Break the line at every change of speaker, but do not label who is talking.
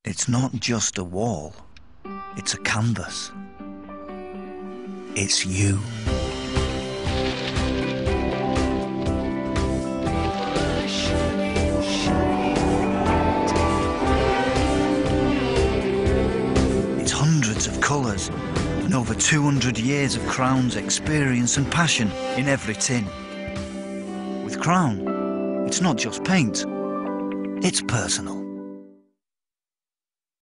It's not just a wall, it's a canvas. It's you. It's hundreds of colours and over 200 years of Crown's experience and passion in every tin. With Crown, it's not just paint, it's personal.